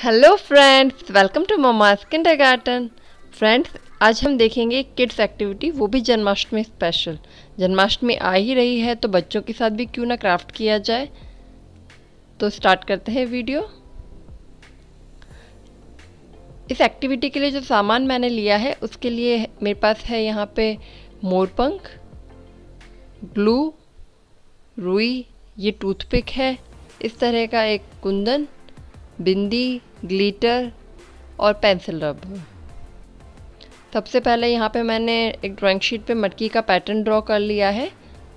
Hello friends, welcome to mama's kindergarten. Friends, आज हम देखेंगे किड्स एक्टिविटी, वो भी जन्माष्टमी स्पेशल। जन्माष्टमी आ ही रही है तो बच्चों के साथ भी क्यों ना क्राफ्ट किया जाए। तो स्टार्ट करते हैं वीडियो। इस एक्टिविटी के लिए जो सामान मैंने लिया है उसके लिए मेरे पास है यहाँ पे मोरपंख, ग्लू, रुई, ये टूथपिक है, इस तरह का एक कुंदन, बिंदी, ग्लिटर और पेंसिल रबर। सबसे पहले यहाँ पे मैंने एक ड्राइंग शीट पे मटकी का पैटर्न ड्रॉ कर लिया है।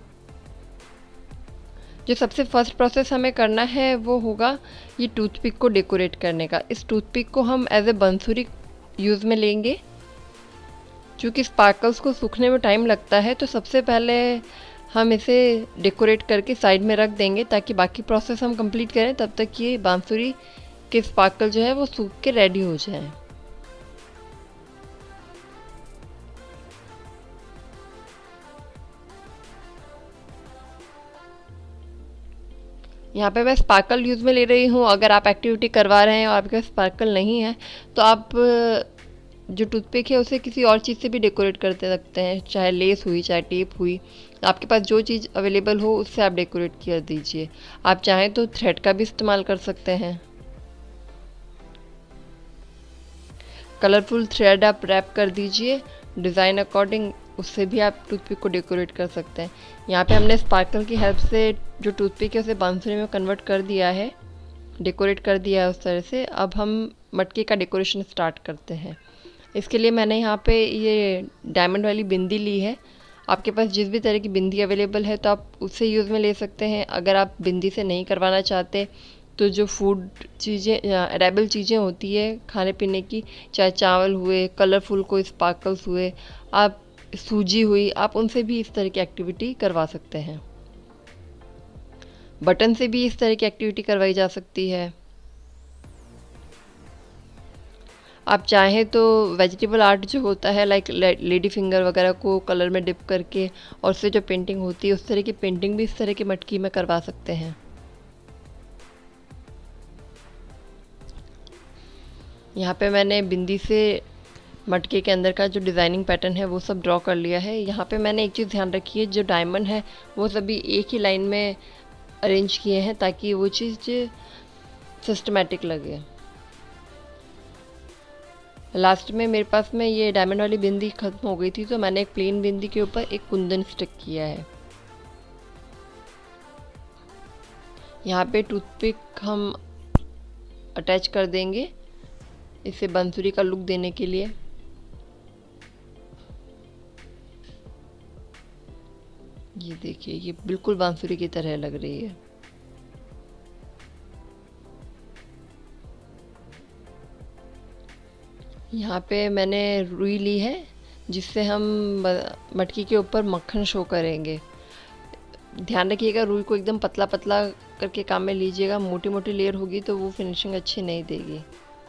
जो सबसे फर्स्ट प्रोसेस हमें करना है वो होगा ये टूथपिक को डेकोरेट करने का। इस टूथपिक को हम एज ए बंसुरी यूज़ में लेंगे। क्योंकि स्पार्कल्स को सूखने में टाइम लगता है तो सबसे पहले हम इसे डेकोरेट करके साइड में रख देंगे ताकि बाकी प्रोसेस हम कंप्लीट करें, तब तक ये बांसुरी के स्पार्कल जो है वो सूख के रेडी हो जाए। यहाँ पे मैं स्पार्कल यूज़ में ले रही हूँ। अगर आप एक्टिविटी करवा रहे हैं और आपके पास स्पार्कल नहीं है तो आप जो टूथपिक है उसे किसी और चीज़ से भी डेकोरेट करते सकते हैं, चाहे लेस हुई, चाहे टेप हुई। आपके पास जो चीज़ अवेलेबल हो उससे आप डेकोरेट कर दीजिए। आप चाहें तो थ्रेड का भी इस्तेमाल कर सकते हैं। कलरफुल थ्रेड आप रैप कर दीजिए डिज़ाइन अकॉर्डिंग, उससे भी आप टूथपिक को डेकोरेट कर सकते हैं। यहाँ पे हमने स्पार्कल की हेल्प से जो टूथपिक है उसे बांसुरी में कन्वर्ट कर दिया है, डेकोरेट कर दिया है उस तरह से। अब हम मटके का डेकोरेशन स्टार्ट करते हैं। इसके लिए मैंने यहाँ पे ये डायमंड वाली बिंदी ली है। आपके पास जिस भी तरह की बिंदी अवेलेबल है तो आप उससे यूज़ में ले सकते हैं। अगर आप बिंदी से नहीं करवाना चाहते तो जो फूड चीज़ें, एडेबल चीज़ें होती है खाने पीने की, चाहे चावल हुए, कलरफुल कोई स्पार्कल्स हुए, आप सूजी हुई, आप उनसे भी इस तरह की एक्टिविटी करवा सकते हैं। बटन से भी इस तरह की एक्टिविटी करवाई जा सकती है। आप चाहें तो वेजिटेबल आर्ट जो होता है लाइक लेडी फिंगर वगैरह को कलर में डिप करके और उससे जो पेंटिंग होती है उस तरह की पेंटिंग भी इस तरह की मटकी में करवा सकते हैं। यहाँ पे मैंने बिंदी से मटके के अंदर का जो डिज़ाइनिंग पैटर्न है वो सब ड्रॉ कर लिया है। यहाँ पे मैंने एक चीज़ ध्यान रखी है, जो डायमंड है वो सभी एक ही लाइन में अरेंज किए हैं ताकि वो चीज़ सिस्टमेटिक लगे। लास्ट में मेरे पास में ये डायमंड वाली बिंदी ख़त्म हो गई थी तो मैंने एक प्लेन बिंदी के ऊपर एक कुंदन स्टिक किया है। यहाँ पे टूथपिक हम अटैच कर देंगे इसे बंसुरी का लुक देने के लिए। ये देखिए, ये बिल्कुल बांसुरी की तरह लग रही है। यहाँ पे मैंने रुई ली है जिससे हम मटकी के ऊपर मक्खन शो करेंगे। ध्यान रखिएगा रुई को एकदम पतला पतला करके काम में लीजिएगा, मोटी मोटी लेयर होगी तो वो फिनिशिंग अच्छी नहीं देगी।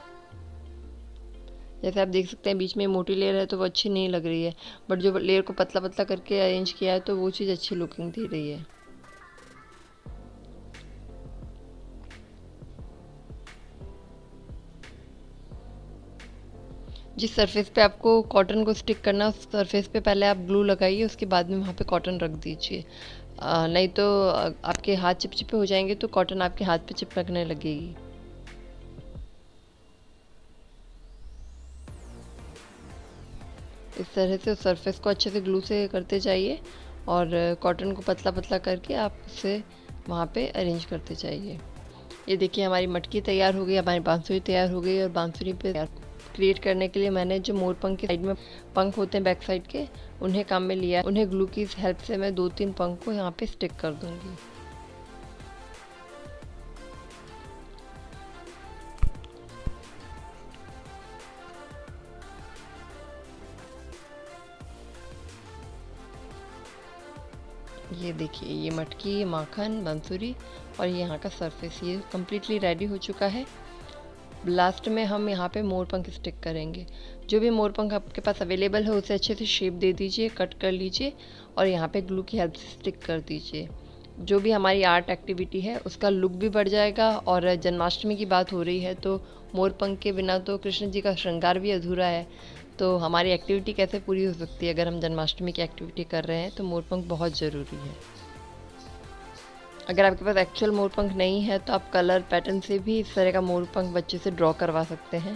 जैसे आप देख सकते हैं बीच में मोटी लेयर है तो वो अच्छी नहीं लग रही है, बट जो लेयर को पतला पतला करके अरेंज किया है तो वो चीज़ अच्छी लुकिंग दे रही है। जिस सरफेस पे आपको कॉटन को स्टिक करना उस सरफेस पे पहले आप ग्लू लगाइए, उसके बाद में वहाँ पे कॉटन रख दीजिए। नहीं तो आपके हाथ चिपचिपे हो जाएंगे तो कॉटन आपके हाथ पे चिपकने लगेगी। इस तरह से उस सरफेस को अच्छे से ग्लू से करते जाइए और कॉटन को पतला पतला करके आप उसे वहाँ पे अरेंज करते जाइए। ये देखिए हमारी मटकी तैयार हो गई, हमारी बांसुरी तैयार हो गई। और बांसुरी पे क्रिएट करने के लिए मैंने जो मोरपंख के साइड में पंख होते हैं बैक साइड के, उन्हें काम में लिया। उन्हें ग्लू की हेल्प से मैं 2-3 पंख को यहाँ पे स्टिक कर दूँगी। ये देखिए, ये मटकी, ये माखन, बांसुरी और ये यहाँ का सरफेस, ये कम्प्लीटली रेडी हो चुका है। लास्ट में हम यहाँ पे मोरपंख स्टिक करेंगे। जो भी मोरपंख आपके पास अवेलेबल है उसे अच्छे से शेप दे दीजिए, कट कर लीजिए और यहाँ पे ग्लू की हेल्प से स्टिक कर दीजिए। जो भी हमारी आर्ट एक्टिविटी है उसका लुक भी बढ़ जाएगा। और जन्माष्टमी की बात हो रही है तो मोर पंख के बिना तो कृष्ण जी का श्रृंगार भी अधूरा है। तो हमारी एक्टिविटी कैसे पूरी हो सकती है अगर हम जन्माष्टमी की एक्टिविटी कर रहे हैं, तो मोर पंख बहुत ज़रूरी है। अगर आपके पास एक्चुअल मोर पंख नहीं है तो आप कलर पैटर्न से भी इस तरह का मोर पंख बच्चे से ड्रॉ करवा सकते हैं।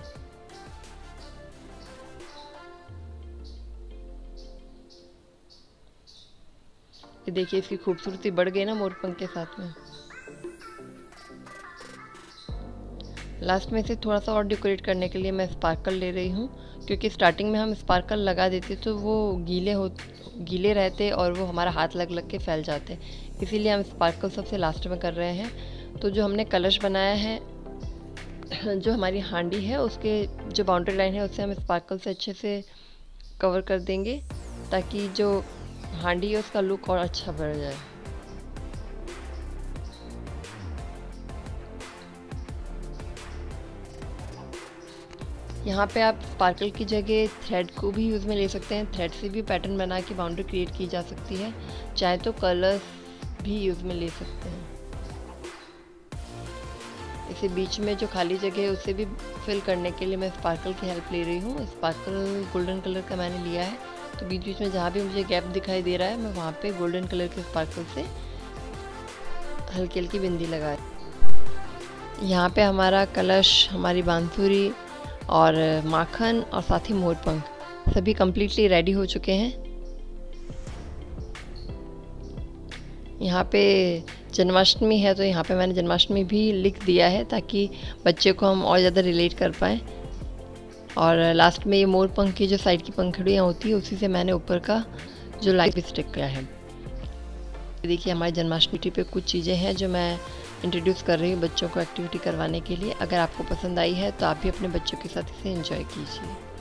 ये देखिए इसकी खूबसूरती बढ़ गई ना मोर पंख के साथ में। लास्ट में इसे थोड़ा सा और डेकोरेट करने के लिए मैं स्पार्कल ले रही हूँ, क्योंकि स्टार्टिंग में हम स्पार्कल लगा देते तो वो गीले रहते और वो हमारा हाथ लग लग के फैल जाते, इसीलिए हम स्पार्कल सबसे लास्ट में कर रहे हैं। तो जो हमने कलश बनाया है, जो हमारी हांडी है उसके जो बाउंड्री लाइन है उससे हम स्पार्कल से अच्छे से कवर कर देंगे, ताकि जो हांडी है उसका लुक और अच्छा बढ़ जाए। यहाँ पे आप स्पार्कल की जगह थ्रेड को भी यूज़ में ले सकते हैं। थ्रेड से भी पैटर्न बना के बाउंड्री क्रिएट की जा सकती है। चाहे तो कलर्स भी यूज़ में ले सकते हैं। इसे बीच में जो खाली जगह है उसे भी फिल करने के लिए मैं स्पार्कल की हेल्प ले रही हूँ। स्पार्कल गोल्डन कलर का मैंने लिया है, तो बीच बीच में जहाँ भी मुझे गैप दिखाई दे रहा है मैं वहाँ पे गोल्डन कलर के स्पार्कल से हल्की हल्की बिंदी लगा। यहाँ पे हमारा कलश, हमारी बांसुरी और माखन और साथ ही मोर पंख सभी कम्प्लीटली रेडी हो चुके हैं। यहाँ पे जन्माष्टमी है तो यहाँ पे मैंने जन्माष्टमी भी लिख दिया है, ताकि बच्चे को हम और ज़्यादा रिलेट कर पाएँ। और लास्ट में ये मोर पंख की जो साइड की पंखुड़ियाँ होती है उसी से मैंने ऊपर का जो लाइट स्टिक किया है। देखिए हमारी जन्माष्टमी पे कुछ चीज़ें हैं जो मैं इंट्रोड्यूस कर रही हूँ बच्चों को एक्टिविटी करवाने के लिए। अगर आपको पसंद आई है तो आप भी अपने बच्चों के साथ इसे एंजॉय कीजिए।